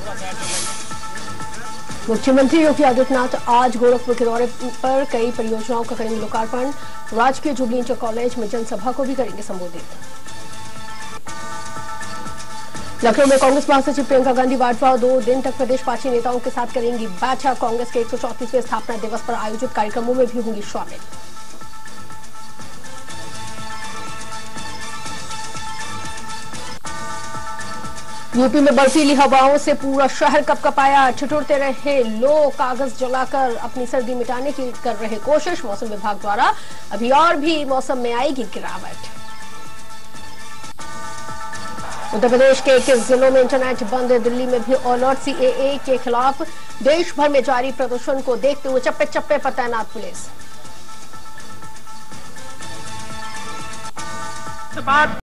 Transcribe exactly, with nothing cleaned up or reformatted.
मुख्यमंत्री योगी आदित्यनाथ आज गोरखपुर के दौरे पर कई परियोजनाओं का करेंगे लोकार्पण। राजकीय जुबली इंटर कॉलेज में जनसभा को भी करेंगे संबोधित। लखनऊ में कांग्रेस महासचिव प्रियंका गांधी वाड्रा दो दिन तक प्रदेश पार्टी नेताओं के साथ करेंगी बैठक। कांग्रेस के एक सौ चौंतीसवें स्थापना दिवस पर आयोजित कार्यक्रमों में भी होंगी शामिल। यूपी में बर्फीली हवाओं से पूरा शहर कपकपाया। ठिठुरते रहे लोग कागज जलाकर अपनी सर्दी मिटाने की कर रहे कोशिश। मौसम विभाग द्वारा अभी और भी मौसम में आएगी गिरावट। उत्तर प्रदेश के इक्कीस जिलों में इंटरनेट बंद। दिल्ली में भी अलर्ट। सीएए के खिलाफ देश भर में जारी प्रदर्शन को देखते हुए चप्पे चप्पे पर तैनात पुलिस।